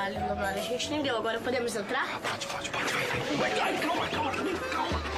Brother, a gente nem deu. Agora podemos entrar? Pode. Vai, calma.